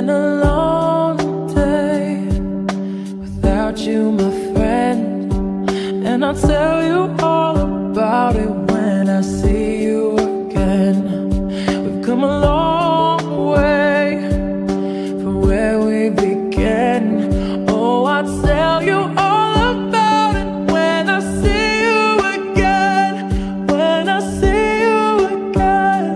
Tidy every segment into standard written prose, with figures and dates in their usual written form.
been a long day without you, my friend, and I'll tell you all about it when I see you again. We've come a long way from where we began. Oh, I'll tell you all about it when I see you again. When I see you again,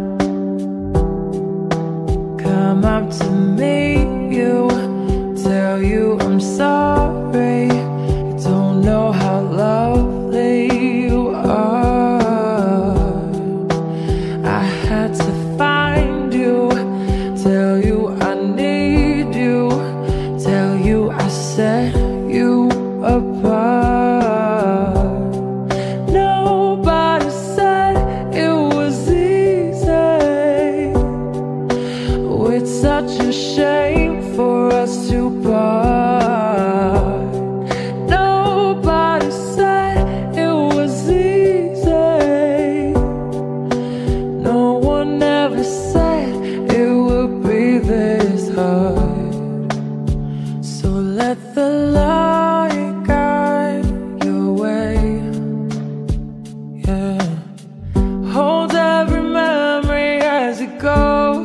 come up to meet you, tell you I'm sorry. You don't know how lovely you are. I had to find you, tell you I need you, tell you I set you apart. Nobody said it was easy. It's such a shame for us to part. Nobody said it was easy. No one ever said it would be this hard. So let the light guide your way. Yeah. Hold every memory as you go,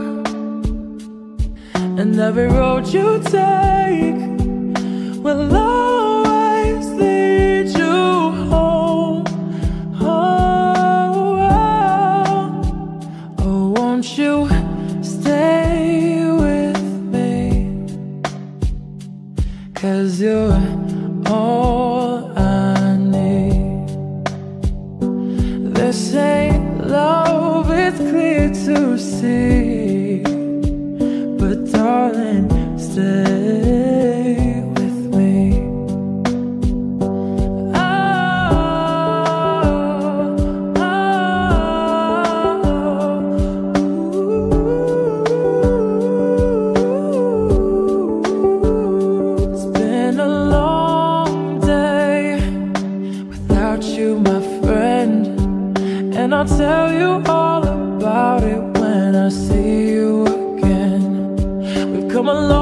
and every road you take will always lead you home. Oh, oh, oh, won't you stay with me? 'Cause you're all I need. This ain't love, it's clear to see, but darling, stay with me. Oh, oh, ooh. It's been a long day without you, my friend, and I'll tell you all about it when I see you again. We've come a long